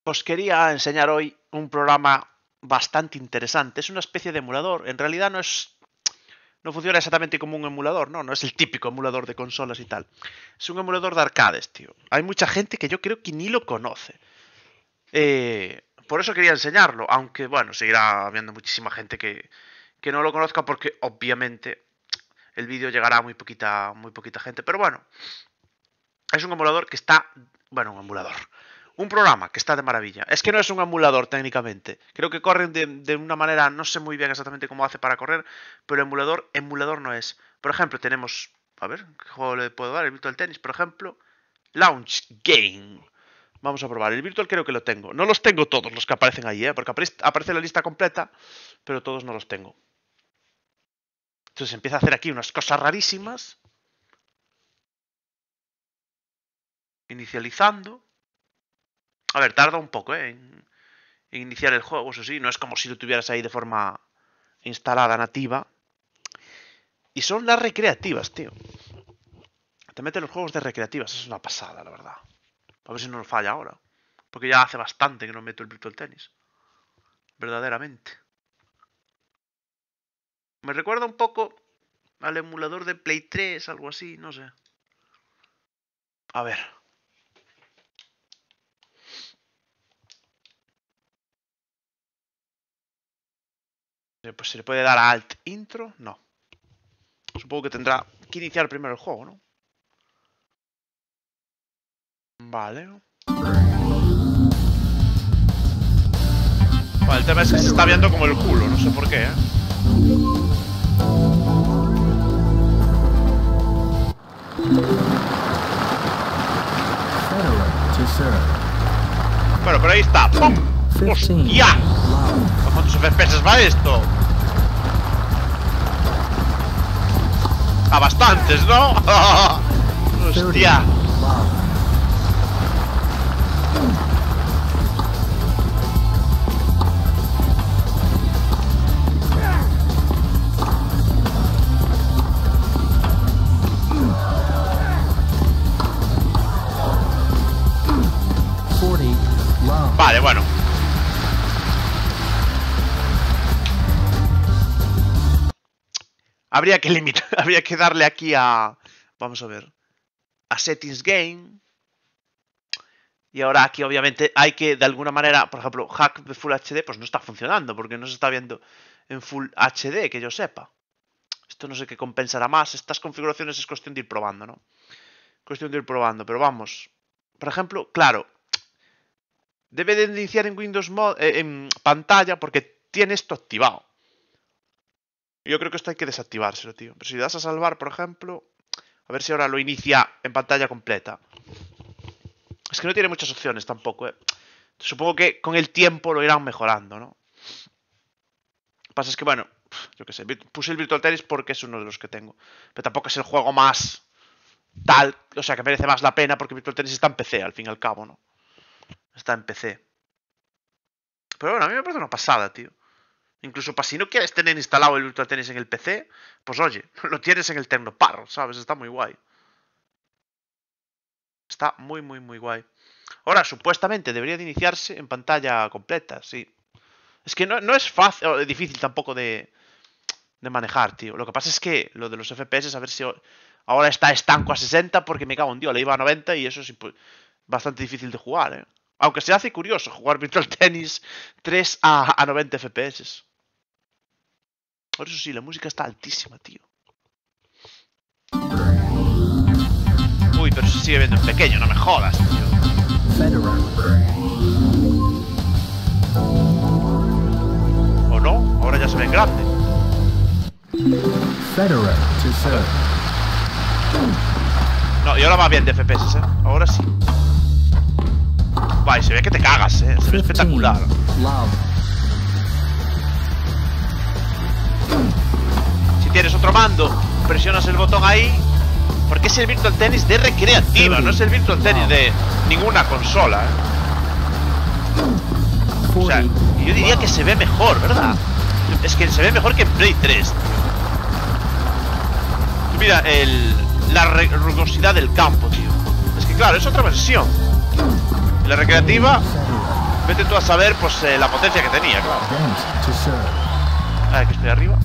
Os quería enseñar hoy un programa bastante interesante. Es una especie de emulador. En realidad no funciona exactamente como un emulador, no es el típico emulador de consolas y tal. Es un emulador de arcades, tío. Hay mucha gente que yo creo que ni lo conoce. Por eso quería enseñarlo, aunque bueno, seguirá habiendo muchísima gente que no lo conozca porque obviamente el vídeo llegará a muy poquita gente. Pero bueno, es un emulador que está... Bueno, un emulador. Un programa que está de maravilla. Es que no es un emulador técnicamente. Creo que corren de una manera, no sé muy bien exactamente cómo hace para correr, pero emulador no es. Por ejemplo, tenemos... A ver, ¿qué juego le puedo dar? El Virtual Tennis, por ejemplo. Launch Game. Vamos a probar. El Virtual creo que lo tengo. No los tengo todos los que aparecen ahí, porque aparece la lista completa, pero todos no los tengo. Entonces empieza a hacer aquí unas cosas rarísimas. Inicializando. A ver, tarda un poco, en iniciar el juego, eso sí. No es como si lo tuvieras ahí de forma instalada, nativa. Y son las recreativas, tío. Te meten los juegos de recreativas. Es una pasada, la verdad. A ver si no nos falla ahora. Porque ya hace bastante que no meto el Virtual Tennis. Verdaderamente. Me recuerda un poco al emulador de Play 3, algo así, no sé. A ver. Pues se le puede dar a Alt Intro. No. Supongo que tendrá que iniciar primero el juego, ¿no? Vale. Vale, el tema es que se está viendo como el culo, no sé por qué, Bueno, pero ahí está. ¡Pum! ¡Hostia! ¿A cuántos FPS va esto? A bastantes, ¿no? ¡Hostia! Vale, bueno. Habría que darle aquí a... Vamos a ver. A Settings Game. Y ahora aquí obviamente hay que, de alguna manera, por ejemplo, Hack de Full HD, pues no está funcionando, porque no se está viendo en Full HD, que yo sepa. Esto no sé qué compensará más. Estas configuraciones es cuestión de ir probando, ¿no? Cuestión de ir probando, pero vamos. Por ejemplo, claro, debe de iniciar en Windows en pantalla porque tiene esto activado. Yo creo que esto hay que desactivárselo, tío. Pero si le das a salvar, por ejemplo, a ver si ahora lo inicia en pantalla completa. Es que no tiene muchas opciones tampoco, Supongo que con el tiempo lo irán mejorando, ¿no? Lo que pasa es que, bueno, yo qué sé, puse el Virtual Tennis porque es uno de los que tengo. Pero tampoco es el juego más tal, o sea, que merece más la pena porque Virtual Tennis está en PC, al fin y al cabo, ¿no? Está en PC. Pero bueno, a mí me parece una pasada, tío. Incluso para si no quieres tener instalado el Virtual Tennis en el PC, pues oye, lo tienes en el Tecnoparro, ¿sabes? Está muy guay. Está muy, muy, muy guay. Ahora, supuestamente debería de iniciarse en pantalla completa, sí. Es que no es fácil, o difícil tampoco de manejar, tío. Lo que pasa es que lo de los FPS, a ver si ahora está estanco a 60 porque me cago en Dios, le iba a 90 y eso es bastante difícil de jugar, Aunque se hace curioso jugar Virtual Tennis 3 a 90 FPS. Por eso sí, la música está altísima, tío. Uy, pero se sigue viendo en pequeño, no me jodas, tío. ¿O no? Ahora ya se ve en grande. No, y ahora va bien de FPS, Ahora sí. Guay, se ve que te cagas, Se ve espectacular. Si tienes otro mando, presionas el botón ahí. Porque es el Virtual Tennis de recreativa, no es el Virtual Tennis de ninguna consola, O sea, yo diría que se ve mejor, ¿verdad? Es que se ve mejor que en Play 3, tío. Mira, la rugosidad del campo, tío. Es que claro, es otra versión. La recreativa Vete tú a saber, pues, la potencia que tenía, claro. A ver, que estoy arriba.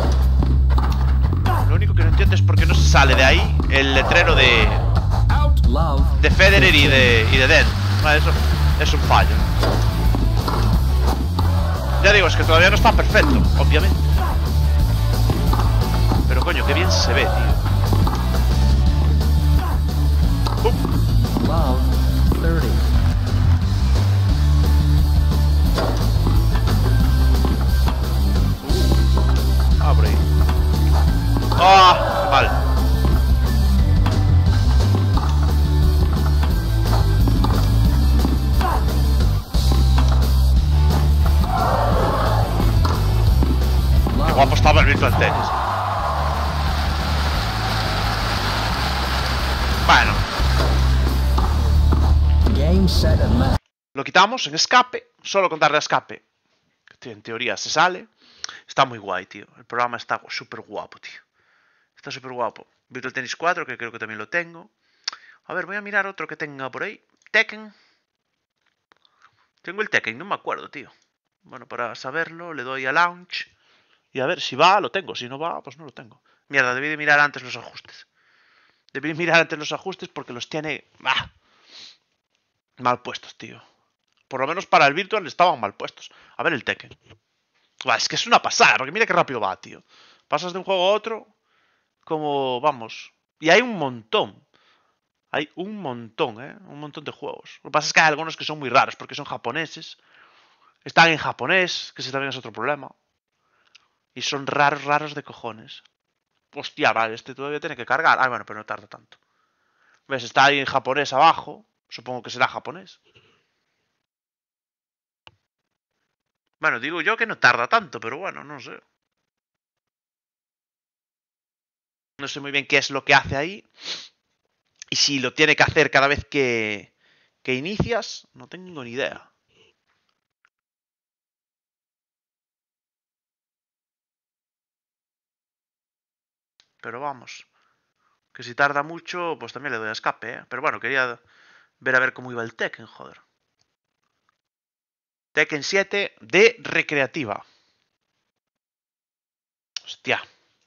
Lo único que no entiendo es por qué no se sale de ahí el letrero de Federer y de Dent. Vale, eso es un fallo. Ya digo, es que todavía no está perfecto, obviamente. Pero coño, qué bien se ve, tío. Love 30. Abre ahí. ¡Ah! ¡Qué mal! Qué guapo estaba el Virtual Tennis. Bueno. Game, set, and match. Lo quitamos en escape. Solo con darle a escape. Que en teoría se sale. Está muy guay, tío. El programa está súper guapo, tío. Está súper guapo. Virtual Tennis 4, que creo que también lo tengo. A ver, voy a mirar otro que tenga por ahí. Tekken. Tengo el Tekken, no me acuerdo, tío. Bueno, para saberlo, le doy a Launch. Y a ver, si va, lo tengo. Si no va, pues no lo tengo. Mierda, debí de mirar antes los ajustes. Debí mirar antes los ajustes porque los tiene... mal puestos, tío. Por lo menos para el Virtual estaban mal puestos. A ver el Tekken. Es que es una pasada, porque mira qué rápido va, tío. Pasas de un juego a otro como... vamos. Y hay un montón. Hay un montón, ¿eh? Un montón de juegos. Lo que pasa es que hay algunos que son muy raros porque son japoneses. Están en japonés, que ese también es otro problema. Y son raros, raros de cojones. Hostia, vale, este todavía tiene que cargar. Ah, bueno, pero no tarda tanto. ¿Ves? Está ahí en japonés abajo. Supongo que será japonés. Bueno, digo yo que no tarda tanto, pero bueno, no sé. No sé muy bien qué es lo que hace ahí. Y si lo tiene que hacer cada vez que inicias, no tengo ni idea. Pero vamos. Que si tarda mucho, pues también le doy a escape, ¿eh? Pero bueno, quería ver a ver cómo iba el Tekken, joder. Tekken 7 de recreativa. Hostia.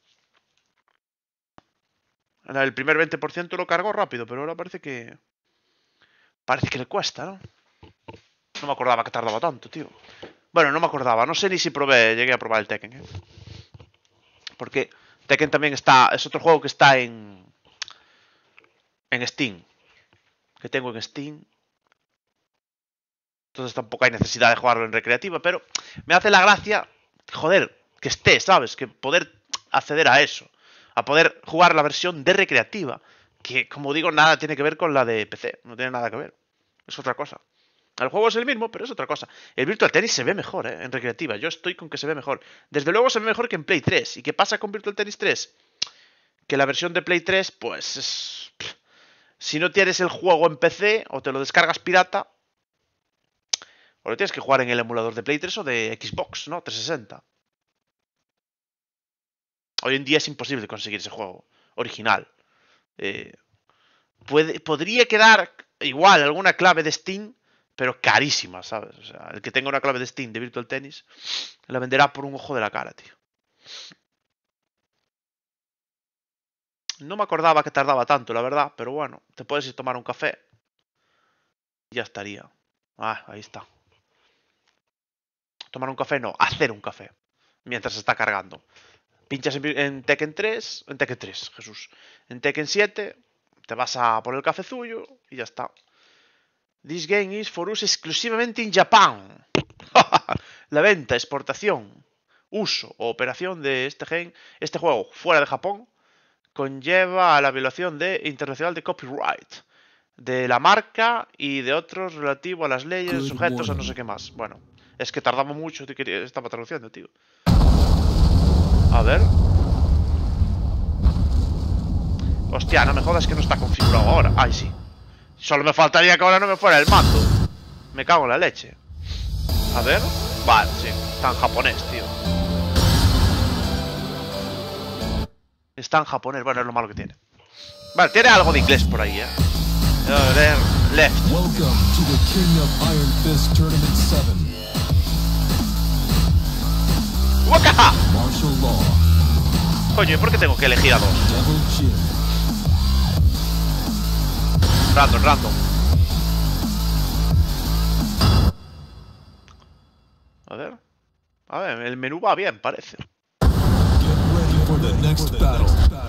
El primer 20% lo cargó rápido, pero ahora parece que... parece que le cuesta, ¿no? No me acordaba que tardaba tanto, tío. Bueno, no me acordaba. No sé ni si llegué a probar el Tekken, ¿eh? Porque Tekken también está... es otro juego que está en Steam. Que tengo en Steam. Entonces tampoco hay necesidad de jugarlo en recreativa, pero me hace la gracia, joder, que esté, ¿sabes? Que poder acceder a eso. A poder jugar la versión de recreativa. Que, como digo, nada tiene que ver con la de PC. No tiene nada que ver. Es otra cosa. El juego es el mismo, pero es otra cosa. El Virtual Tennis se ve mejor, ¿eh? En recreativa. Yo estoy con que se ve mejor. Desde luego se ve mejor que en Play 3. ¿Y qué pasa con Virtual Tennis 3? Que la versión de Play 3, pues es... si no tienes el juego en PC o te lo descargas pirata, o lo tienes que jugar en el emulador de Play 3 o de Xbox, ¿no? 360. Hoy en día es imposible conseguir ese juego original. Podría quedar igual alguna clave de Steam, pero carísima, ¿sabes? O sea, el que tenga una clave de Steam de Virtual Tennis la venderá por un ojo de la cara, tío. No me acordaba que tardaba tanto, la verdad, pero bueno, te puedes ir a tomar un café y ya estaría. Ah, ahí está. Tomar un café, no, hacer un café mientras se está cargando. Pinchas en Tekken 3, en Tekken 3, Jesús. En Tekken 7 te vas a por el cafezullo y ya está. This game is for use exclusivamente in Japan. La venta, exportación, uso o operación de este juego fuera de Japón conlleva a la violación internacional de copyright de la marca y de otros relativos a las leyes sujetos a no sé qué más. Bueno, es que tardamos mucho, estaba traduciendo, tío. A ver. Hostia, no me jodas que no está configurado ahora. Ay, sí. Solo me faltaría que ahora no me fuera el mando. Me cago en la leche. A ver. Vale, sí. Está en japonés, tío. Está en japonés. Bueno, es lo malo que tiene. Vale, tiene algo de inglés por ahí, ¿eh? A ver. Left. Welcome to the King of Iron Fist Tournament 7. ¡Waka! Martial Law. Coño, ¿y por qué tengo que elegir a dos? Devil Chin. Random. A ver, el menú va bien, parece. Get ready for the next battle.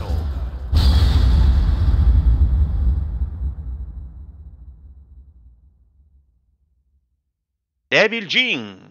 Devil Jin.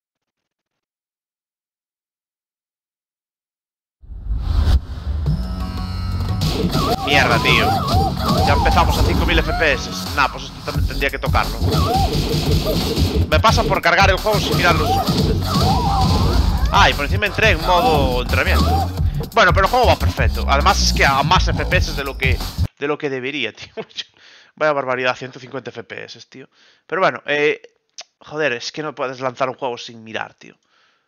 Mierda, tío. Ya empezamos a 5000 FPS. Nah, pues esto también tendría que tocarlo. Me pasa por cargar el juego sin mirar los... Ah, y por encima entré en modo entrenamiento. Bueno, pero el juego va perfecto. Además es que a más FPS de lo que debería, tío. Vaya barbaridad, 150 FPS, tío. Pero bueno, joder, es que no puedes lanzar un juego sin mirar, tío.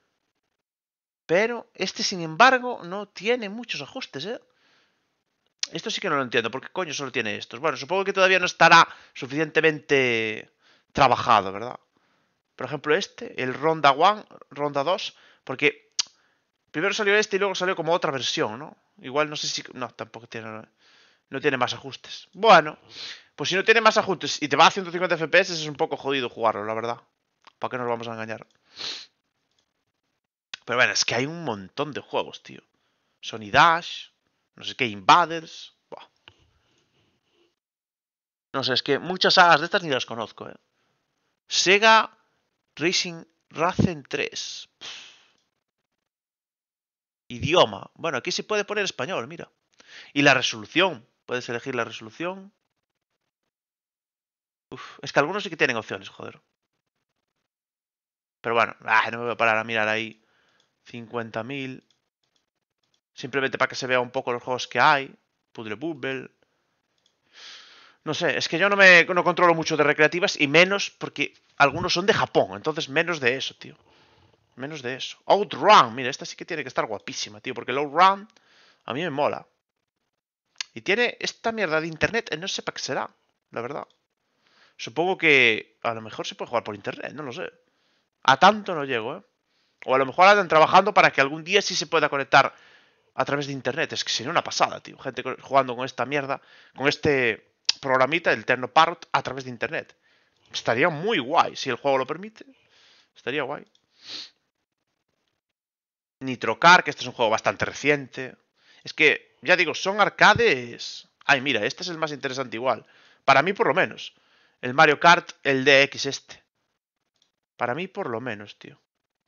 Pero este, sin embargo, no tiene muchos ajustes, ¿eh? Esto sí que no lo entiendo. ¿Por qué coño solo tiene estos? Bueno, supongo que todavía no estará suficientemente trabajado, ¿verdad? Por ejemplo, este, el Ronda 1, Ronda 2, porque primero salió este y luego salió como otra versión, ¿no? Igual no sé si... No, tampoco tiene... No tiene más ajustes. Bueno, pues si no tiene más ajustes y te va a 150 FPS es un poco jodido jugarlo, la verdad. ¿Para qué nos vamos a engañar? Pero bueno, es que hay un montón de juegos, tío. Sony Dash, no sé qué, Invaders. Buah. No sé, es que muchas sagas de estas ni las conozco, ¿eh? Sega Racing Racing 3. Idioma. Bueno, aquí se puede poner español, mira. Y la resolución. Puedes elegir la resolución. Uf, es que algunos sí que tienen opciones, joder. Pero bueno, no me voy a parar a mirar ahí 50.000. Simplemente para que se vea un poco los juegos que hay. Puzzle Bubble. No sé, es que yo no controlo mucho de recreativas y menos porque algunos son de Japón. Entonces menos de eso, tío. Menos de eso. Outrun, mira, esta sí que tiene que estar guapísima, tío. Porque el Outrun a mí me mola. Y tiene esta mierda de internet, no sé para qué será, la verdad. Supongo que a lo mejor se puede jugar por internet, no lo sé. A tanto no llego, ¿eh? O a lo mejor andan trabajando para que algún día sí se pueda conectar a través de internet. Es que sería una pasada, tío. Gente jugando con esta mierda, con este programita, el Ternoparrot, a través de internet. Estaría muy guay, si el juego lo permite. Estaría guay. Nitrocar, que este es un juego bastante reciente. Es que, ya digo, son arcades... Ay, mira, este es el más interesante igual. Para mí, por lo menos. El Mario Kart, el DX este. Para mí, por lo menos, tío.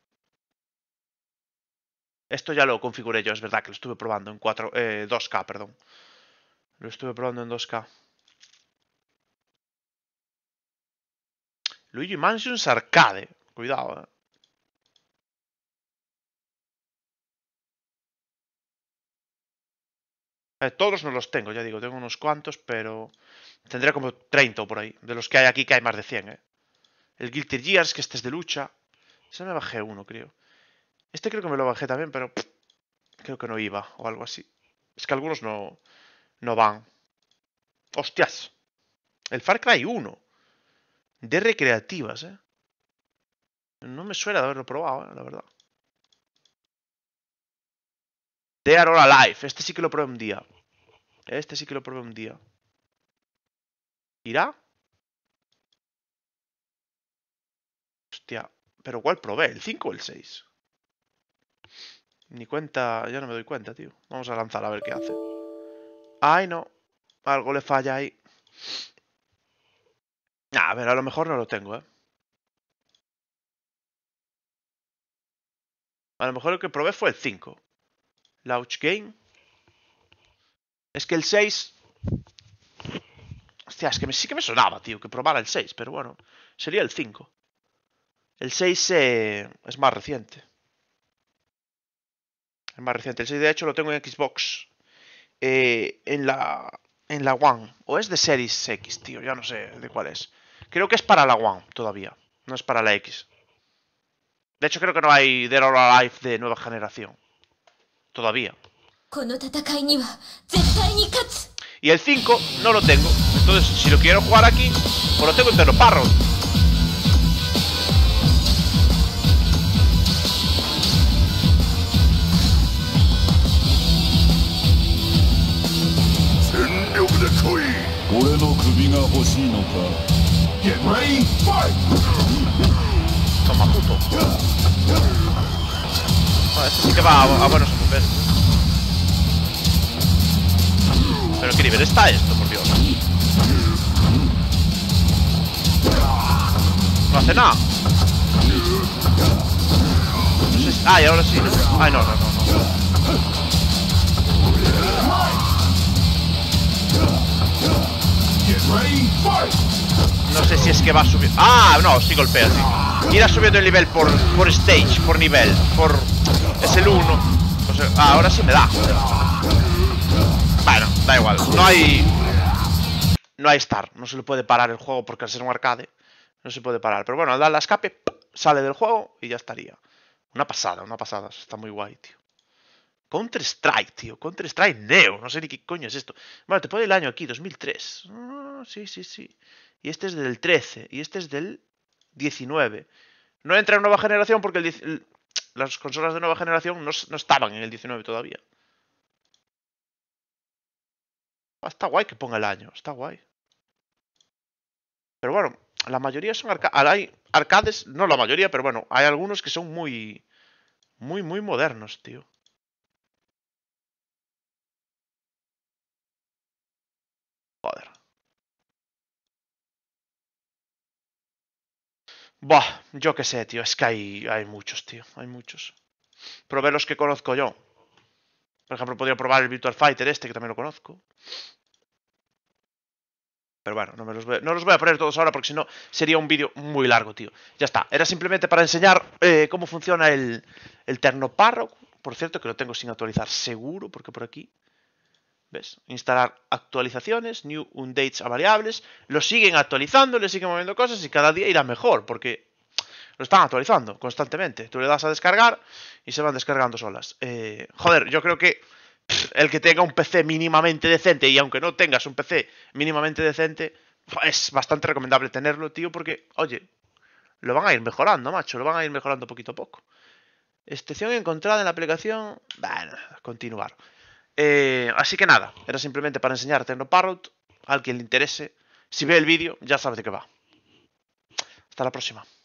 Esto ya lo configuré yo, es verdad que lo estuve probando en 2K, perdón. Lo estuve probando en 2K. Luigi Mansions Arcade. Cuidado, todos no los tengo, ya digo, tengo unos cuantos, pero tendría como 30 o por ahí. De los que hay aquí, que hay más de 100, ¿eh? El Guilty Gears, que este es de lucha. Ese me bajé uno, creo. Este creo que me lo bajé también, pero creo que no iba o algo así. Es que algunos no van. ¡Hostias! El Far Cry 1. De recreativas, ¿eh? No me suena de haberlo probado, la verdad. They Are All Alive. Este sí que lo probé un día. Este sí que lo probé un día. ¿Irá? Hostia. ¿Pero cuál probé? ¿El 5 o el 6? Ni cuenta... Ya no me doy cuenta, tío. Vamos a lanzar a ver qué hace. Ay, no. Algo le falla ahí. A ver, a lo mejor no lo tengo, ¿eh? A lo mejor el que probé fue el 5. Launch Game. Es que el 6... Hostia, es que sí que me sonaba, tío, que probara el 6, pero bueno, sería el 5. El 6 es más reciente. Es más reciente. El 6, de hecho, lo tengo en Xbox. En la One. O es de Series X, tío, ya no sé de cuál es. Creo que es para la One todavía. No es para la X. De hecho, creo que no hay Dead or Alive de nueva generación. Todavía. Y el 5 no lo tengo. Entonces, si lo quiero jugar aquí, pues lo tengo en Technoparrot. Get ready, fight! Toma, puto. Este sí que va a buenos FPS. Pero qué nivel está esto, por Dios. No hace nada. No sé si... Ah, y ahora sí, ¿no? Ay, no. Get ready, fight! No sé si es que va a subir. Ah, no, sí golpea, sí. Irá subiendo el nivel por stage, por nivel, es el 1. O sea, ahora sí me da. Bueno, da igual. No hay start. No se le puede parar el juego porque al ser un arcade no se puede parar. Pero bueno, al darle a escape, sale del juego y ya estaría. Una pasada. Está muy guay, tío. Counter-Strike, tío. Counter-Strike Neo. No sé ni qué coño es esto. Bueno, te pone el año aquí, 2003. Sí. Y este es del 13. Y este es del 19. No entra en nueva generación porque las consolas de nueva generación no estaban en el 19 todavía. Está guay que ponga el año. Está guay. Pero bueno, la mayoría son hay arcades. No la mayoría, pero bueno, hay algunos que son muy modernos, tío. Joder. Buah, yo qué sé, tío. Es que hay muchos, tío. Hay muchos. Probé los que conozco yo. Por ejemplo, podría probar el Virtua Fighter este, que también lo conozco. Pero bueno, no los voy a poner todos ahora porque si no sería un vídeo muy largo, tío. Ya está. Era simplemente para enseñar cómo funciona el Technoparrot. Por cierto, que lo tengo sin actualizar seguro, porque por aquí... ¿Ves? Instalar actualizaciones, new updates a variables. Lo siguen actualizando, le siguen moviendo cosas y cada día irá mejor, porque lo están actualizando constantemente. Tú le das a descargar y se van descargando solas. Joder, yo creo que el que tenga un PC mínimamente decente, y aunque no tengas un PC mínimamente decente, es bastante recomendable tenerlo, tío, porque, oye, lo van a ir mejorando, macho. Lo van a ir mejorando poquito a poco. Excepción encontrada en la aplicación... Bueno, continuar. Así que nada, era simplemente para enseñar Technoparrot. A quien le interese, si ve el vídeo, ya sabe de qué va. Hasta la próxima.